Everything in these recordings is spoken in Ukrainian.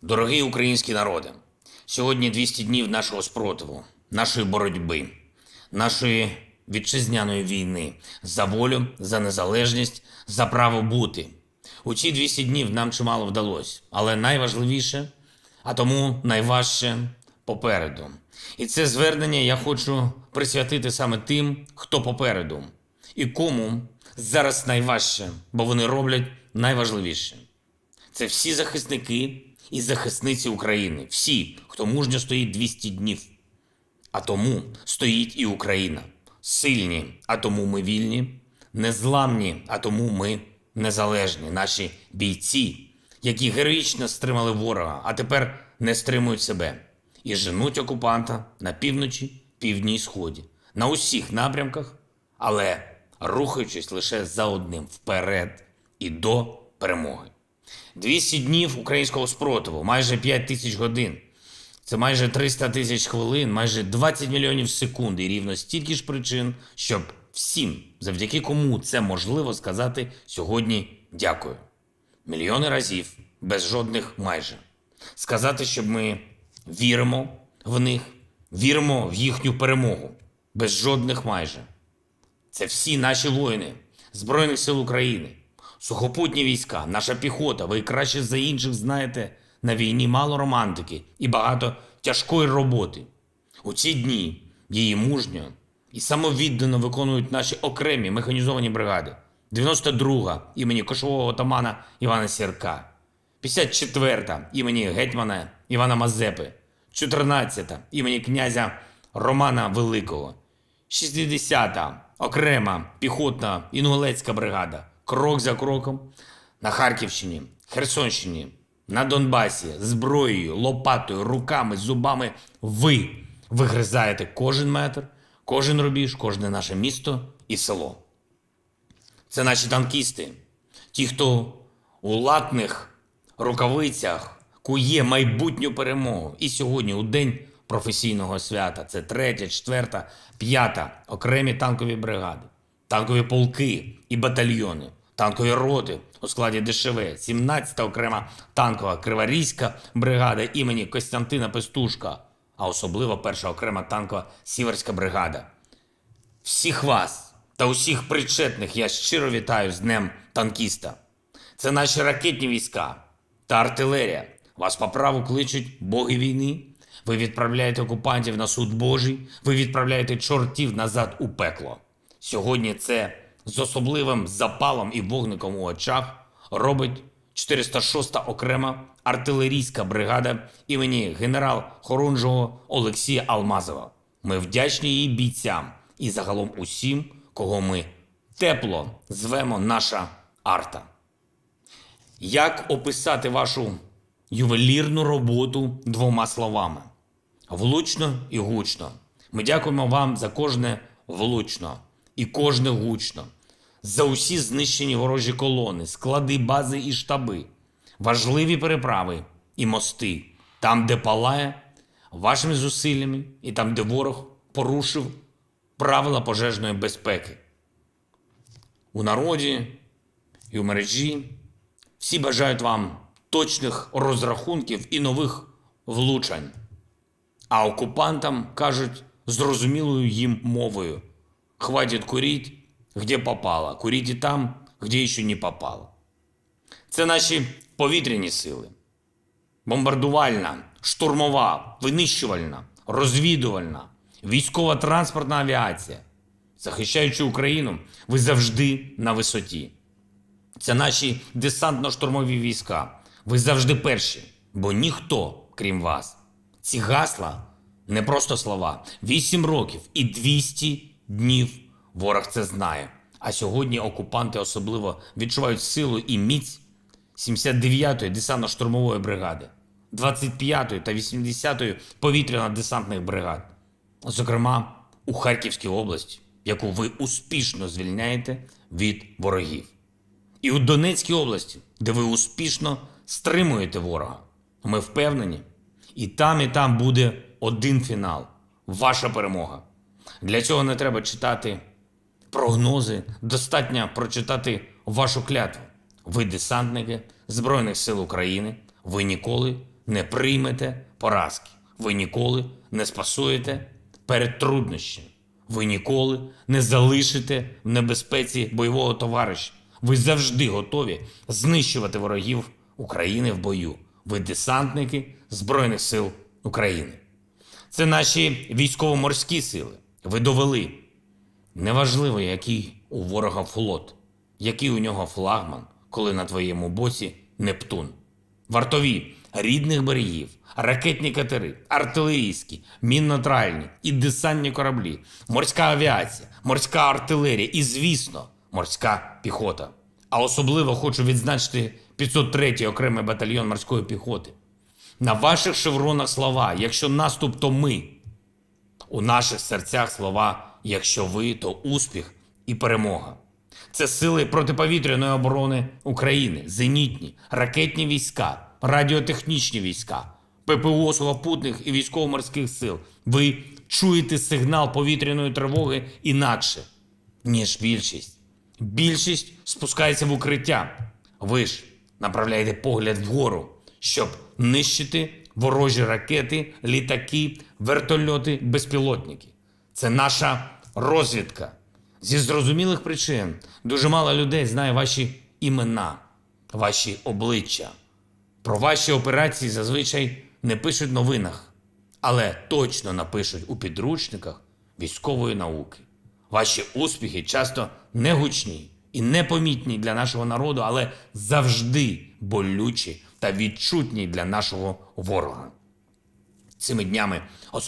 Дорогий український народе, сьогодні 200 днів нашого спротиву, нашої боротьби, нашої вітчизняної війни за волю, за незалежність, за право бути. У ці 200 днів нам чимало вдалося, але найважливіше, а тому найважче попереду. І це звернення я хочу присвятити саме тим, хто попереду, і кому зараз найважче, бо вони роблять найважливіше. Це всі захисники і захисниці України, всі, хто мужньо стоїть 200 днів. А тому стоїть і Україна. Сильні, а тому ми вільні, незламні, а тому ми незалежні. Наші бійці, які героїчно стримали ворога, а тепер не стримують себе. І женуть окупанта на півночі, півдні і сході. На усіх напрямках, але рухаючись лише за одним – вперед і до перемоги. 200 днів українського спротиву, майже 5 тисяч годин. Це майже 300 тисяч хвилин, майже 20 мільйонів секунд і рівно стільки ж причин, щоб всім, завдяки кому це можливо, сказати сьогодні дякую. Мільйони разів, без жодних майже. Сказати, щоб ми віримо в них, віримо в їхню перемогу, без жодних майже. Це всі наші воїни Збройних сил України, сухопутні війська, наша піхота. Ви краще за інших знаєте, на війні мало романтики і багато тяжкої роботи. У ці дні її мужньо і самовіддано виконують наші окремі механізовані бригади. 92-га імені кошового отамана Івана Сірка, 54-та імені гетьмана Івана Мазепи, 14-та імені князя Романа Великого, 60-та окрема піхотна інгулецька бригада. Крок за кроком на Харківщині, Херсонщині, на Донбасі, зброєю, лопатою, руками, зубами ви вигризаєте кожен метр, кожен рубіж, кожне наше місто і село. Це наші танкісти, ті, хто у латних рукавицях кує майбутню перемогу. І сьогодні, у день професійного свята, це 3-я, 4-та, 5-та окремі танкові бригади, танкові полки і батальйони, танкові роти у складі ДШВ, 17-та окрема танкова Криворізька бригада імені Костянтина Пестушка, а особливо 1-ша окрема танкова Сіверська бригада. Всіх вас та усіх причетних я щиро вітаю з Днем танкіста. Це наші ракетні війська та артилерія. Вас по праву кличуть боги війни. Ви відправляєте окупантів на суд Божий, ви відправляєте чортів назад у пекло. Сьогодні це з особливим запалом і вогником у очах робить 406-та окрема артилерійська бригада імені генерал-хорунжого Олексія Алмазова. Ми вдячні її бійцям і загалом усім, кого ми тепло звемо наша арта. Як описати вашу ювелірну роботу 2 словами? Влучно і гучно. Ми дякуємо вам за кожне влучно і кожне гучно, за усі знищені ворожі колони, склади, бази і штаби, важливі переправи і мости, там, де палає, вашими зусиллями, і там, де ворог порушив правила пожежної безпеки. У народі і у мережі всі бажають вам точних розрахунків і нових влучань. А окупантам кажуть зрозумілою їм мовою: «Хватит курить, где попало, курите там, где ще не попало». Це наші повітряні сили. Бомбардувальна, штурмова, винищувальна, розвідувальна, військово-транспортна авіація. Захищаючи Україну, ви завжди на висоті. Це наші десантно-штурмові війська. Ви завжди перші, бо ніхто, крім вас. Ці гасла – не просто слова. 8 років і 200 днів ворог це знає. А сьогодні окупанти особливо відчувають силу і міць 79-ї десантно-штурмової бригади, 25-ї та 80-ї повітряно-десантних бригад. Зокрема, у Харківській області, яку ви успішно звільняєте від ворогів. І у Донецькій області, де ви успішно стримуєте ворога. Ми впевнені, і там буде один фінал – ваша перемога. Для цього не треба читати прогнози, достатньо прочитати вашу клятву. Ви десантники Збройних сил України, ви ніколи не приймете поразки. Ви ніколи не спасуєте перед труднощами. Ви ніколи не залишите в небезпеці бойового товариша. Ви завжди готові знищувати ворогів України в бою. Ви десантники Збройних сил України. Це наші військово-морські сили. Ви довели. Неважливо, який у ворога флот, який у нього флагман, коли на твоєму боці Нептун. Вартові рідних берегів, ракетні катери, артилерійські, мінно-тральні і десантні кораблі, морська авіація, морська артилерія і, звісно, морська піхота. А особливо хочу відзначити 503-й окремий батальйон морської піхоти. На ваших шевронах слова «Якщо наступ, то ми». У наших серцях слова «Якщо ви, то успіх і перемога». Це сили протиповітряної оборони України, зенітні, ракетні війська, радіотехнічні війська, ППО сухопутних і військово-морських сил. Ви чуєте сигнал повітряної тривоги інакше, ніж більшість. Більшість спускається в укриття. Ви ж направляєте погляд вгору, щоб нищити ворожі ракети, літаки, вертольоти, безпілотники. Це наша розвідка. Зі зрозумілих причин дуже мало людей знає ваші імена, ваші обличчя. Про ваші операції зазвичай не пишуть в новинах, але точно напишуть у підручниках військової науки. Ваші успіхи часто не гучні і непомітні для нашого народу, але завжди болючі та відчутні для нашого ворога. Цими днями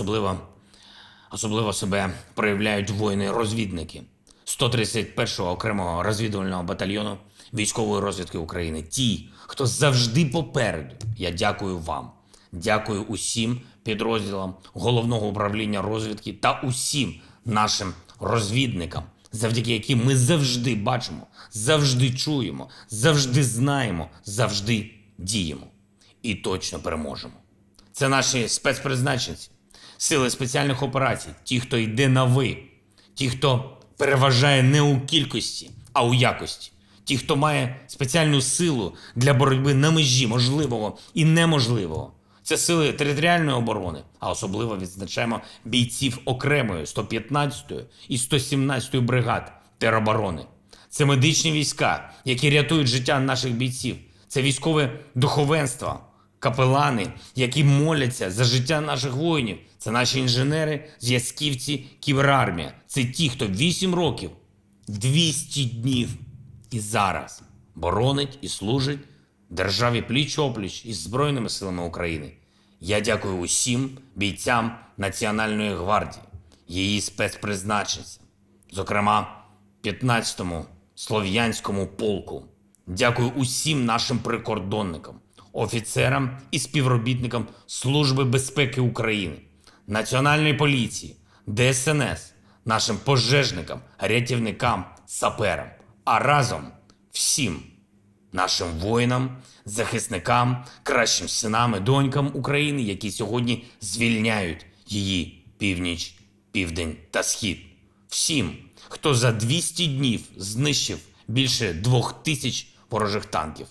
особливо себе проявляють воїни-розвідники 131-го окремого розвідувального батальйону військової розвідки України. Ті, хто завжди попереду. Я дякую вам. Дякую усім підрозділам Головного управління розвідки та усім нашим розвідникам, завдяки яким ми завжди бачимо, завжди чуємо, завжди знаємо, завжди діємо. І точно переможемо. Це наші спецпризначенці, сили спеціальних операцій, ті, хто йде на «ви», ті, хто переважає не у кількості, а у якості, ті, хто має спеціальну силу для боротьби на межі можливого і неможливого. Це сили територіальної оборони, а особливо відзначаємо бійців окремої 115-ї і 117-ї бригад тероборони. Це медичні війська, які рятують життя наших бійців. Це військове духовенство, капелани, які моляться за життя наших воїнів. Це наші інженери, зв'язківці, кіберармія. Це ті, хто 8 років, 200 днів і зараз боронить і служить державі пліч-опліч із Збройними силами України. Я дякую усім бійцям Національної гвардії, її спецпризначенцям, зокрема 15-му Слов'янському полку. Дякую усім нашим прикордонникам, офіцерам і співробітникам Служби безпеки України, Національної поліції, ДСНС, нашим пожежникам, рятівникам, саперам, а разом всім нашим воїнам, захисникам, кращим синам і донькам України, які сьогодні звільняють її північ, південь та схід. Всім, хто за 200 днів знищив більше 2000 ворожих танків,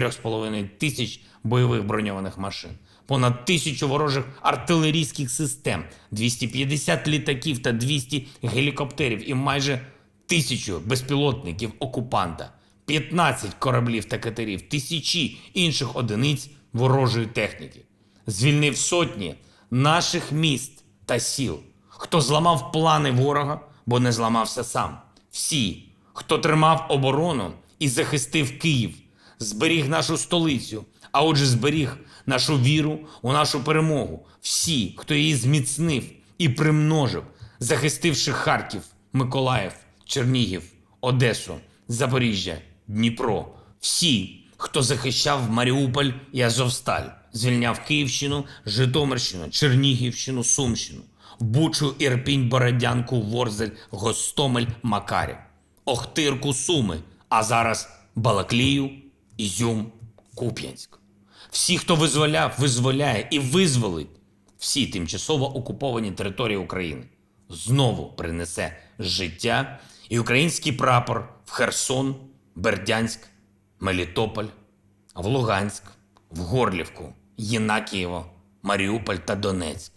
4500 бойових броньованих машин, понад 1000 ворожих артилерійських систем, 250 літаків та 200 гелікоптерів і майже 1000 безпілотників окупанта, 15 кораблів та катерів, тисячі інших одиниць ворожої техніки. Звільнив сотні наших міст та сіл. Хто зламав плани ворога, бо не зламався сам. Всі, хто тримав оборону і захистив Київ, зберіг нашу столицю, а отже зберіг нашу віру у нашу перемогу. Всі, хто її зміцнив і примножив, захистивши Харків, Миколаїв, Чернігів, Одесу, Запоріжжя, Дніпро. Всі, хто захищав Маріуполь і Азовсталь, звільняв Київщину, Житомирщину, Чернігівщину, Сумщину, Бучу, Ірпінь, Бородянку, Ворзель, Гостомель, Макарів, Охтирку, Суми, а зараз Балаклію, Ізюм, Куп'янськ. Всі, хто визволяв, визволяє і визволить всі тимчасово окуповані території України, знову принесе життя і український прапор в Херсон, Бердянськ, Мелітополь, в Луганськ, в Горлівку, Єнакієво, Маріуполь та Донецьк,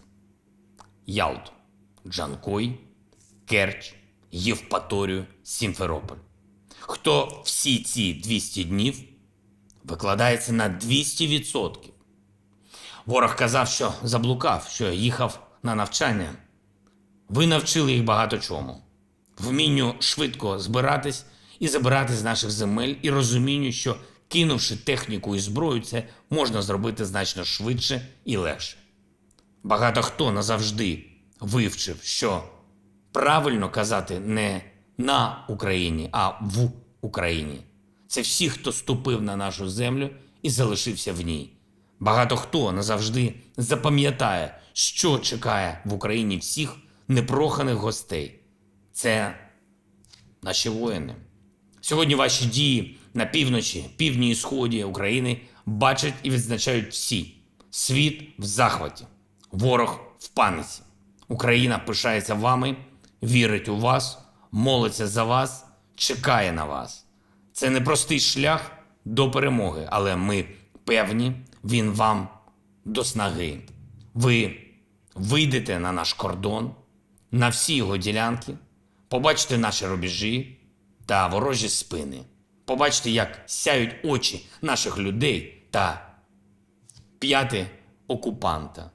Ялту, Джанкой, Керч, Євпаторію, Сімферополь. Хто всі ці 200 днів викладається на 200%. Ворог казав, що заблукав, що їхав на навчання. Ви навчили їх багато чому. Вмінню швидко збиратись і забирати з наших земель, і розумінню, що кинувши техніку і зброю, це можна зробити значно швидше і легше. Багато хто назавжди вивчив, що правильно казати не на Україні, а в Україні. Це всі, хто ступив на нашу землю і залишився в ній. Багато хто назавжди запам'ятає, що чекає в Україні всіх непроханих гостей. Це наші воїни. Сьогодні ваші дії на півночі, півдні і сході України бачать і відзначають всі. Світ в захваті, ворог в паніці. Україна пишається вами, вірить у вас, молиться за вас, чекає на вас. Це непростий шлях до перемоги, але ми певні, він вам до снаги. Ви вийдете на наш кордон, на всі його ділянки, побачите наші рубежі та ворожі спини. Побачите, як сяють очі наших людей та п'яти окупанта.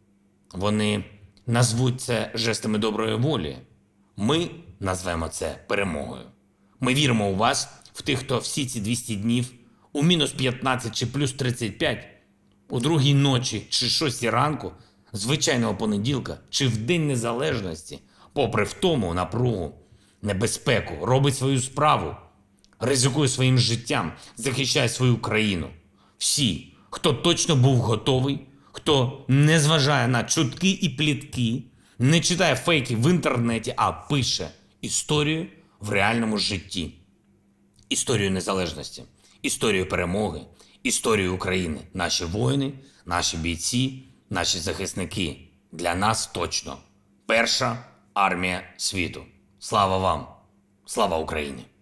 Вони назвуть це жестами доброї волі. Ми назвемо це перемогою. Ми віримо у вас, в тих, хто всі ці 200 днів у мінус 15 чи плюс 35, у другій ночі чи 6 ранку, звичайного понеділка чи в День Незалежності, попри втому, напругу, небезпеку, робить свою справу, ризикує своїм життям, захищає свою країну. Всі, хто точно був готовий, хто не зважає на чутки і плітки, не читає фейки в інтернеті, а пише історію в реальному житті. Історію незалежності, історію перемоги, історію України. Наші воїни, наші бійці, наші захисники. Для нас точно перша армія світу. Слава вам! Слава Україні!